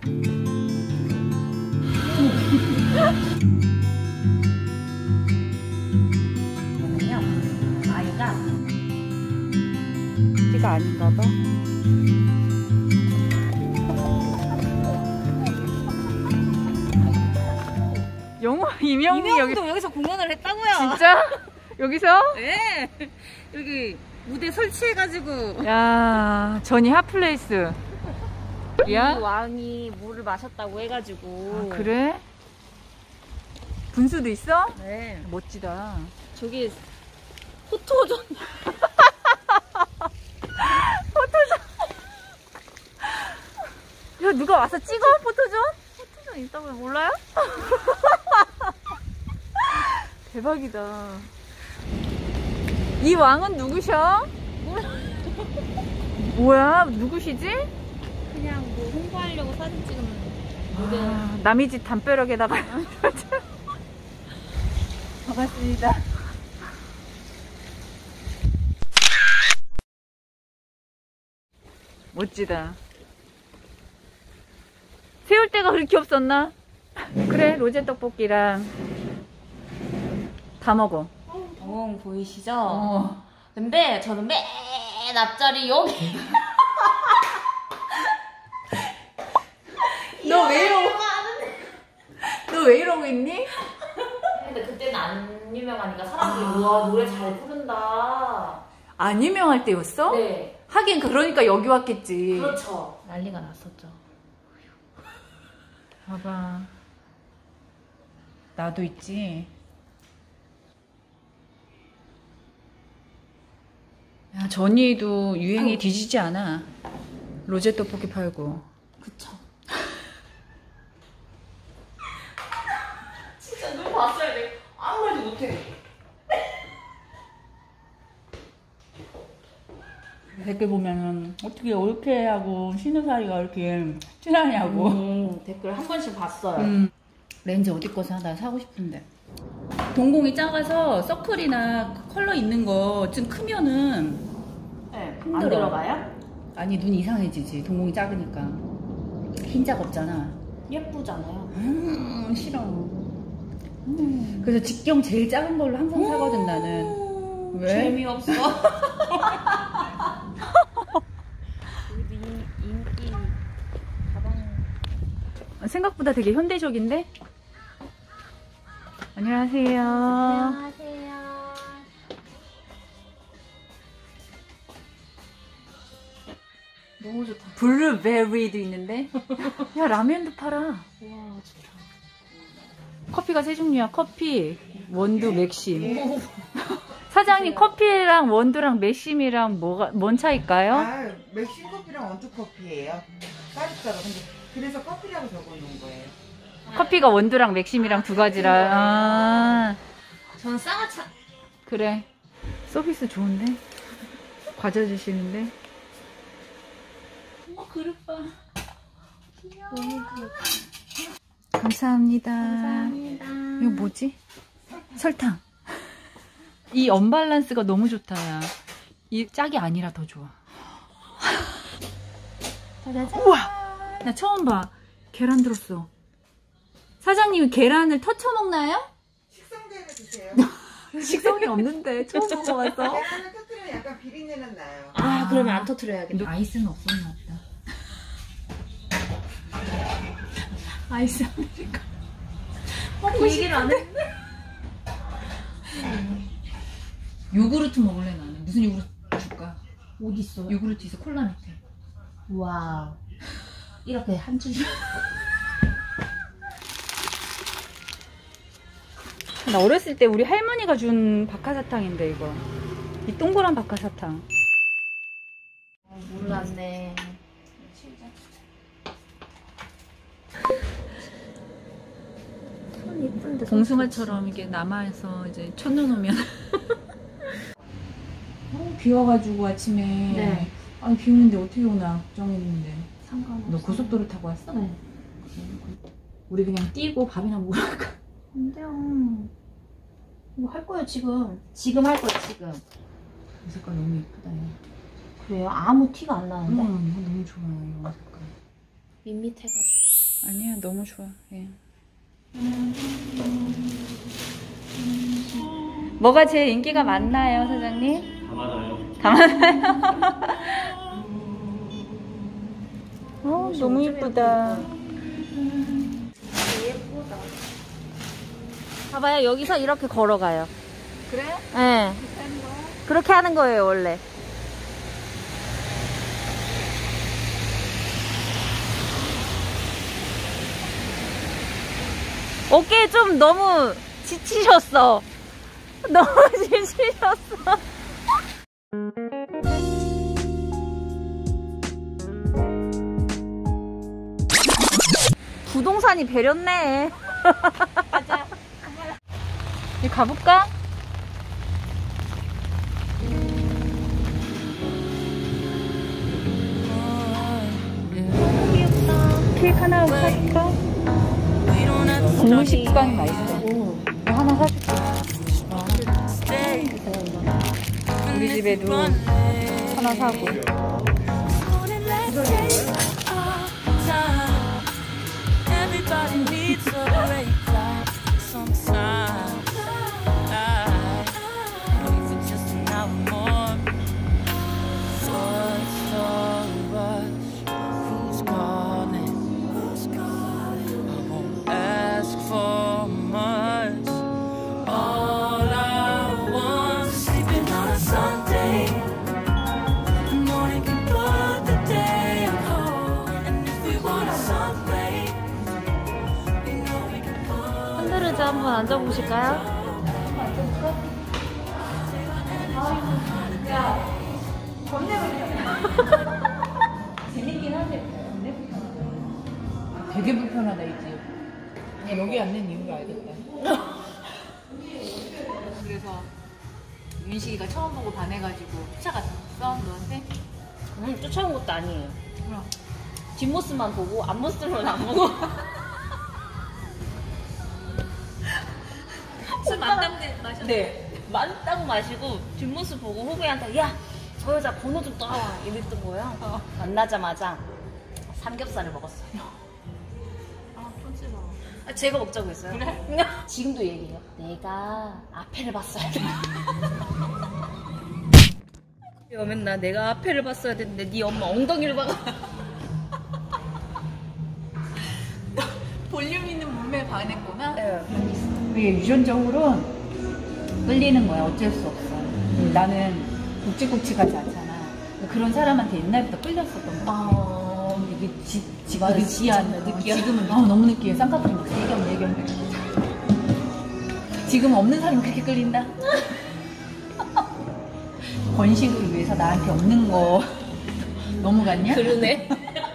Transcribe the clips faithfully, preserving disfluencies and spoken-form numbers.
아이가 띠가 아닌가 봐. 영호 이명웅이 이명웅도 여기... 여기서 공연을 했다고요? 진짜? 여기서? 네. 여기 무대 설치해가지고. 야, 전이 핫플레이스. 이 야? 왕이 물을 마셨다고 해가지고. 아, 그래? 분수도 있어? 네. 멋지다. 저기 포토존. 포토존. 야, 누가 와서 찍어? 포토존? 포토존 있다고 몰라요? 대박이다. 이 왕은 누구셔? 몰라. 뭐야? 누구시지? 그냥 뭐 홍보하려고 사진 찍은 무대. 아, 남의 집 담벼락에다가. 반갑습니다. 멋지다. 새울때가 그렇게 없었나? 그래, 로제 떡볶이랑 다 먹어. 어, 보이시죠? 어. 근데 저는 맨 앞자리 여기. 너 왜 이러고? 너 왜 이러고 있니? 근데 그때는 안 유명하니까 사람들이 아... 우와 노래 잘 부른다. 안 유명할 때였어? 네. 하긴 그러니까 여기 왔겠지. 그렇죠. 난리가 났었죠. 봐봐. 나도 있지. 야, 전이도 유행에 뒤지지 않아. 로제 떡볶이 팔고. 그쵸. 진짜 눈 봤어야 돼. 아무 말도 못해. 댓글 보면은 어떻게 올케하고 신우사이가 이렇게 친하냐고. 음, 댓글 한 번씩 봤어요. 음. 렌즈 어디 거 사? 나 사고 싶은데. 동공이 작아서 서클이나 컬러 있는 거 좀 크면은 네, 힘들어. 안 들어가요? 아니 눈 이상해지지. 동공이 작으니까. 흰자 없잖아. 예쁘잖아요. 음, 싫어. 음. 그래서 직경 제일 작은 걸로 항상 사거든 나는. 왜? 재미없어. 여기도 인기 가방. 생각보다 되게 현대적인데? 안녕하세요. 안녕하세요. 너무 좋다. 블루베리도 있는데? 야, 라면도 팔아. 와, 좋다. 커피가 세 종류야. 커피, 원두, 맥심. 사장님, 커피랑 원두랑 맥심이랑 뭐가, 뭔 차일까요? 아, 맥심 커피랑 원두 커피예요. 따로따로. 근데 그래서 커피라고 적어놓은 거예요. 커피가 원두랑 맥심이랑 두 가지라. 아, 저는 쌍화차. 그래. 서비스 좋은데? 과자 주시는데? 어머, 그릇 봐. 귀여워. 너무 귀엽다. 감사합니다. 감사합니다. 이거 뭐지? 설탕. 이 언밸런스가 너무 좋다, 야. 이 짝이 아니라 더 좋아. 우와! 나 처음 봐. 계란 들었어. 사장님이 계란을 터쳐 먹나요? 식성대로 드세요. 식성이 없는데 처음 먹어봤어. 계란을 터뜨리면 약간 비린내는 나요. 아, 그러면 안 터트려야겠다. 아이스는 없었나 보다. 아이스 아메리카. 그 얘기를 안 했는데? 요구르트 먹을래 나는. 무슨 요구르트 줄까? 어디 있어? 요구르트 있어. 콜라 밑에. 와우. 이렇게 한 줄씩. 나 어렸을 때 우리 할머니가 준 박하사탕인데 이거. 이 동그란 박하사탕. 어, 몰랐네. 손 이쁜데. 봉숭아처럼 이게 남아서 이제 쳐놓으면. 어, 비 와가지고 아침에. 네. 아니 비 오는데 어떻게 오나 걱정했는데. 상관없어. 너 고속도로 타고 왔어? 네. 우리 그냥 뛰고 밥이나 먹으러 갈까? 안 돼요. 뭐 할 거예요 지금. 지금 할 거예요 지금. 이 색깔 너무 예쁘다. 야. 그래요? 아무 티가 안 나는데? 응, 너무 좋아요 이 색깔. 밋밋해가지고. 아니야, 너무 좋아. 예. 뭐가 제일 인기가 많나요, 사장님? 다 많아요. 다 많아요? 어, 너무 예쁘다. 예쁘다. 봐봐요, 여기서 이렇게 걸어가요. 그래? 예. 네. 그렇게 하는 거예요, 원래. 어깨 좀 너무 지치셨어. 너무 지치셨어. 부동산이 배렸네. 가자. 이제 가볼까? 귀엽다. 케이크 하나 사줄까? 국물 식빵이 맛있어. 오. 하나 사줄게. 우리 집에도 하나 사고. 한번 앉아보실까요? 야, 겁내 재밌긴 한데 겁내 불편하다. 되게 불편하다 이 집. 그냥 여기 앉는 이유를 알겠다. 그래서 윤식이가 처음 보고 반해가지고 쫓아갔어 너한테? 음, 쫓아온 것도 아니에요. 그럼. 뒷모습만 보고 앞모습은 안 보고. 술 만땅 마셨 네. 만땅 마시고 뒷모습 보고 후배한테 야, 저 여자 번호 좀 따와 이랬던 거예요. 어. 만나자마자 삼겹살을 먹었어요. 아, 촌스러 아, 제가 먹자고 했어요. 그래? 지금도 얘기해요. 내가 앞에를 봤어야 돼. 맨날 내가 앞에를 봤어야 되는데 네 엄마 엉덩이를 봐가. 볼륨 있는 몸매에 반했구나. 네. 그게 유전적으로 끌리는 거야. 어쩔 수 없어. 나는 굵직굵직하지 않잖아. 그런 사람한테 옛날부터 끌렸었던 거야. 아, 이게 지, 지, 맞아, 느끼한, 진짜 느끼해. 지금은 아, 너무 느끼해. 쌍꺼풀이 막 예겸, 예겸. 지금 없는 사람이 그렇게 끌린다? 번식을 위해서 나한테 없는 거 너무 같냐? 그러네.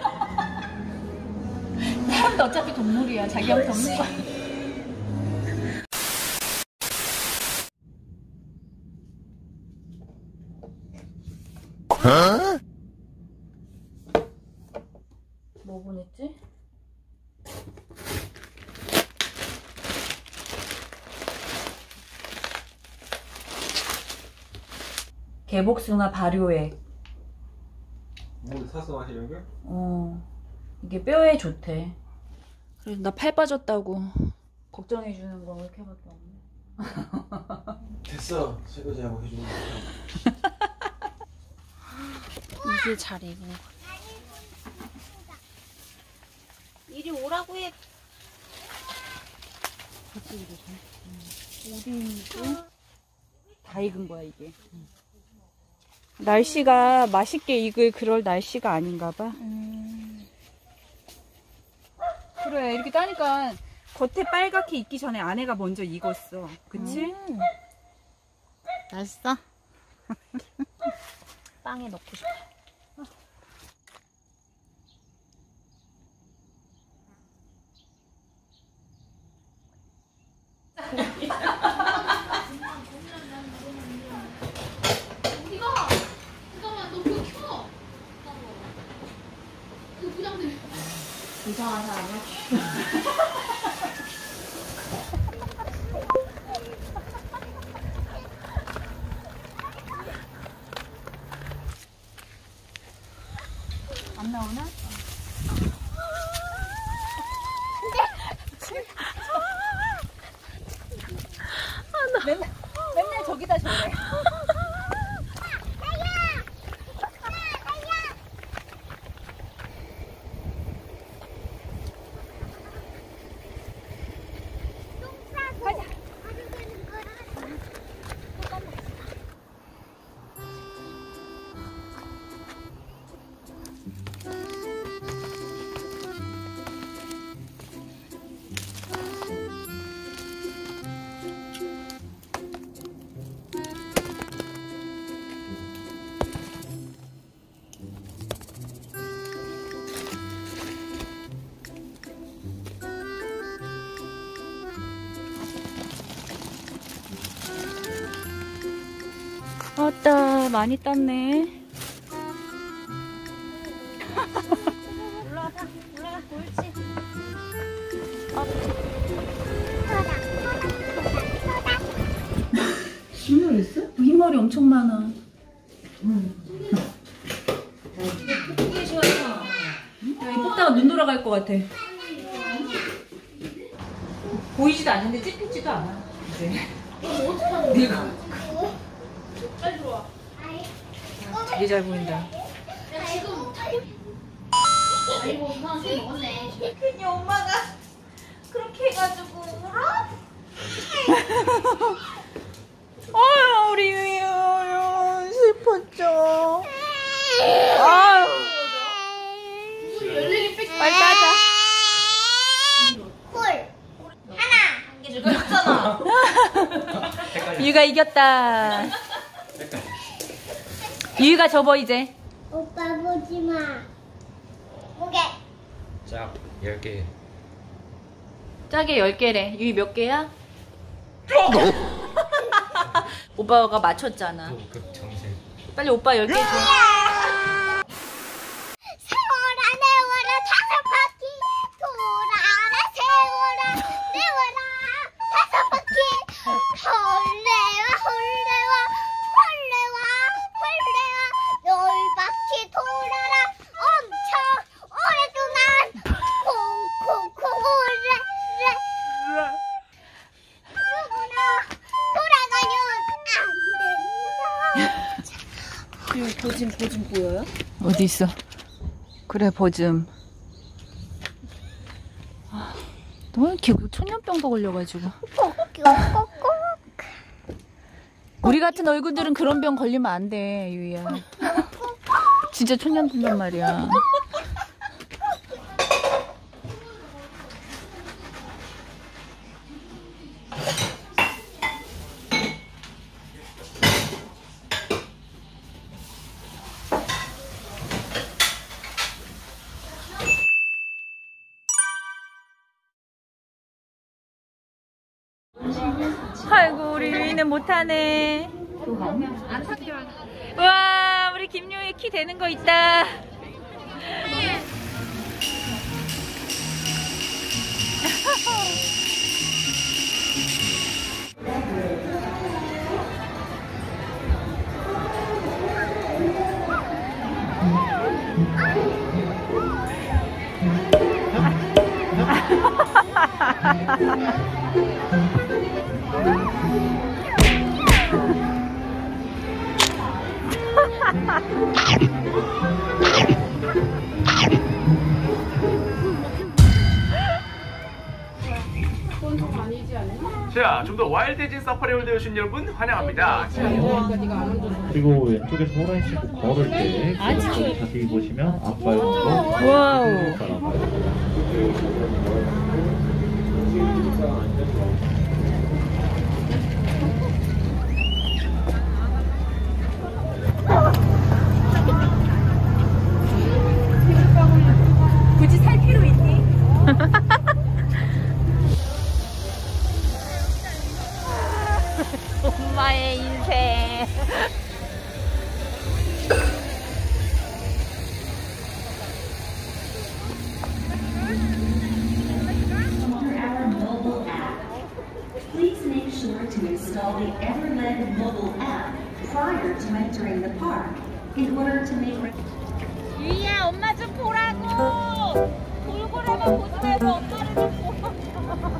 사람도 어차피 동물이야. 자기한테 없는 거야. 어? 뭐 보냈지? 개복숭아 발효액. 뭐 사서 마시는 거야? 어, 이게 뼈에 좋대. 그래서 나 팔 빠졌다고 걱정해주는 거 이렇게밖에 없네. 됐어. 설거지하고 해주는 거. 이게 잘 익은 거. 이리 오라고 해. 어디 다 익은 거야 이게. 날씨가 맛있게 익을 그럴 날씨가 아닌가 봐. 음. 그래 이렇게 따니까 겉에 빨갛게 익기 전에 안에가 먼저 익었어. 그치? 음. 맛있어? 빵에 넣고 싶어. 이상한 사람이야? 안 나오나? 맨날, 맨날 저기다 저래. 아따, 많이 땄네. 올라가, 올라가, 옳지. 흰머리 있어? 흰머리 엄청 많아. 이게 좋아요. 야, 이 뽑다가 눈 돌아갈 것 같아. 보이지도 않는데 찝히지도 않아. 이제. 네가. 되게 잘 보인다. 아이고, 이만 술 먹었네. 괜히 엄마가 그렇게 해가지고 울어? 아유, 우리 유유 슬펐죠. 아유. 빨리 따자. 이게 지금 했잖아. 유유가 이겼다. 유유가 접어 이제. 오빠 보지 마. 무게. 짝 열 개. 짜게 열 개래. 유유 몇 개야? 오빠가 맞췄잖아. 그 정신. 빨리 오빠 열 개 줘. 세월아 내월아 다섯 바퀴 돌아라 세월아 내월아 다섯 바퀴 헐레와 헐레와 헐레와 헐레와 열 바퀴 돌아라 엄청 오랫동안 콩콩콩 오래래 누구나 돌아가면 안 된다. 보짐, 보짐 보여요? 어디 있어? 그래 버즘. 아, 너 이렇게 천연병도 걸려가지고. 우리 같은 얼굴들은 그런 병 걸리면 안 돼, 유이야. 진짜 천연병단 말이야. 아이고 우리 유이는 못하네. 와 우리 김유이 키 되는 거 있다. 자, 좀 더 와일드해진 사파리월드에 오신 여러분 환영합니다. 그리고 왼쪽에서 호랑이 신고 걸을 때 그걸 자세히 보시면 앞발로 와우. 굳이 살 필요 있니? 엄마의 인생. Please make sure to install the Everland mobile app prior to entering the park in order to make. 유이야 엄마 좀 보라고. 돌고래만 보지 말고 엄마를 좀 보.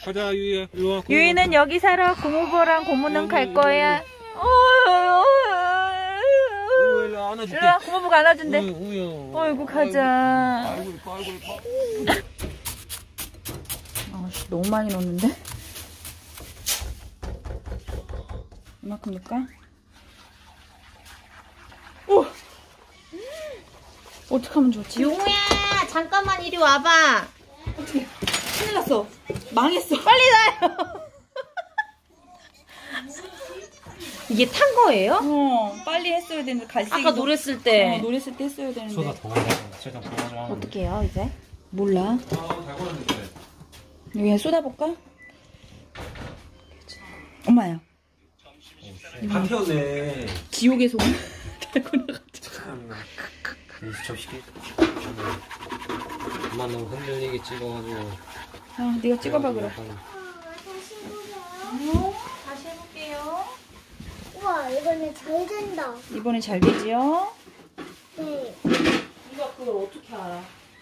가자 유이야 일로 와. 유이는 여기 살아. 고모부랑 고모는 갈 거야. 일로 와 안아줄게. 일로 와. 고모부가 안아준대. 우야. 어이구 가자. 아이고 아이고 아, 너무 많이 넣었는데? 이만큼 넣을까? 오! 어떡하면 좋지? 용우야 잠깐만 이리 와봐. 어떻게? 큰일 났어. 망했어. 빨리 나요. 이게 탄 거예요? 어, 빨리 했어야 되는데 갈색이. 아까 노랬을 때. 어, 노랬을 때 했어야 되는데. 소다 더 넣어. 제가 더 넣어. 어떻게 해요 이제? 몰라. 여기 쏟아볼까? 엄마야. 다 태웠네. 지옥의 소 달고나가지고. 접시게. 엄마 너무 흔들리게 찍어가지고. 아, 네가 찍어봐 그래. 다시 해볼게요. 우와, 이번에 잘 된다. 이번에 잘 되지요? 네. 이거 그걸 어떻게 알아?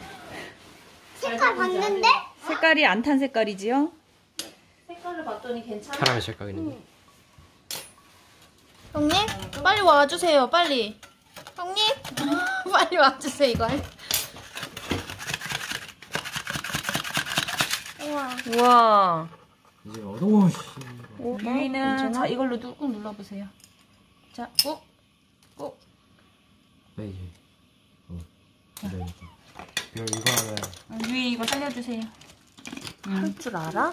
색깔 봤는데? 색깔이 안 탄 색깔이지요? 색깔을 봤더니 괜찮아. 카라멜 색깔이네. 형님 빨리 와주세요 빨리. 형님 빨리 와주세요 이거. 우와. 우와. 이제 어두워. 유이는 자 이걸로 꾹 눌러보세요. 자, 꾹, 꾹. 네 이제. 어. 그래 이거. 이거 하면. 아, 유이 이거 살려주세요. 할 줄 알아?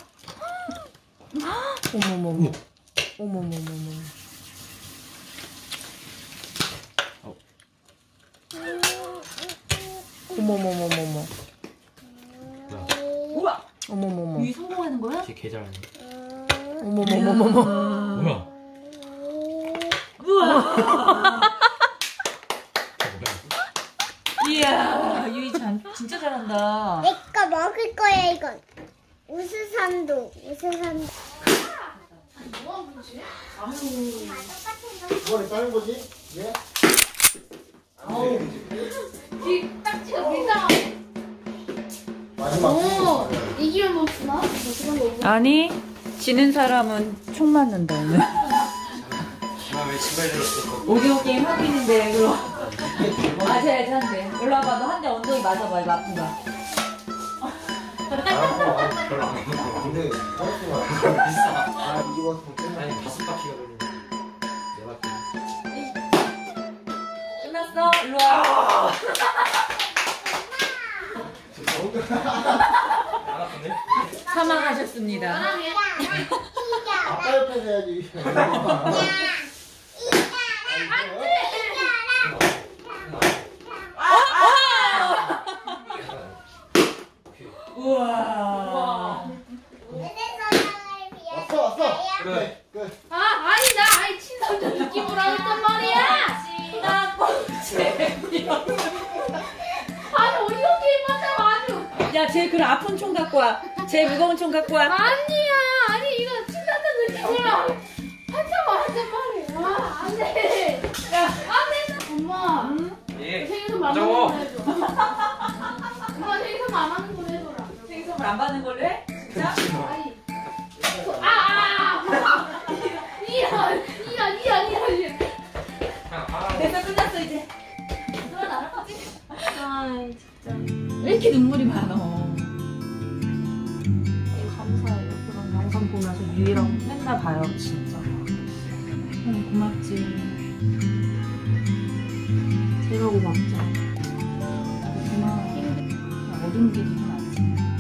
어머머머. 어머머머머. 어. 어머머머머머. 우와! 어머머머. 유이 성공하는 거야? 제 계좌네. 어머머머머머. 뭐야? 이야, 유이 참 진짜 잘한다. 내 거 먹을 거야, 이건. 우수산도, 우수산도. 이번에 다른 거지? 예? 딱지가 밀당. 마지막. 이기면 뭐 주나? 아니, 지는 사람은 총 맞는다, 오늘. 아왜 신발 들었어? 오디오 게임 하고 있는데, 그럼. 맞아야지, 한 대. 일로 와봐, 너 한 대 엉덩이 맞아봐, 이거 아픈가. 별로 안 먹어. 근데 가격수가 비싸. 아, 이거 왔으면 끝나. 아니 다섯 바퀴가 걸리네. 네 바퀴. 끝났어? 일로 와. 안 아픈데? 사망하셨습니다. 아빠 옆에 해야지. 우와. 왔어, 왔어. 그래, 끝. 아, 아니, 나 아예 친선자 느낌으로 했단 말이야. 아니, 어디가 게임 한다고 아주. 야, 쟤 그럼 아픈 총 갖고 와. 쟤 무거운 총 갖고 와. 아니야, 아니, 이거 친선자 느낌으로 한다고 했단 말이야. 아, 안 돼. 야, 안 돼. 엄마. 응? 예. 생일선물 안 저거. 받는 거 해줘. 엄마 생일선물 안 받는 거 해줘라. 생선물 안 받는 걸로 해? 진짜? 아니. 아, 아, 아. 이런, 이런, 이런, 이런. 됐어, 끝났어, 이제. 누가 나를 거지? 아이 진짜. 왜 이렇게 눈물이 많아? 감사해요. 그런 영상 보면서 유이랑 맨날 봐요 진짜. 응, 고맙지. 제가 고맙죠. 고마워. 힘들, 어린 게 되게 많지.